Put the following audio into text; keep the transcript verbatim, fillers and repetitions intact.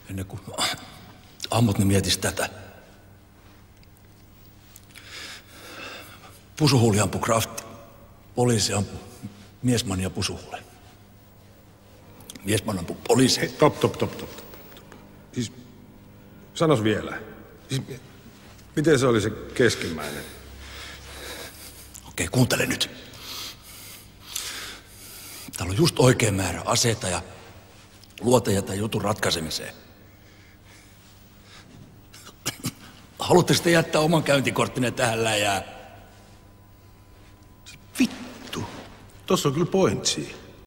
Ennen kuin ammut, niin mietis tätä. Pusuhuuli ampui Krafti. Poliisi ampui Miesman ja Pusuhuuli. Miesman ampui poliisi. Hei, top, top, top, top, top, top. Siis, sanos vielä. Siis, miten se oli se keskimmäinen? Okei, kuuntele nyt. Täällä on just oikea määrä aseita ja luoteja tämän jutun ratkaisemiseen. Haluatteko te jättää oman käyntikorttinne tähän läjään? Vittu. Tossa on kyllä pointsia.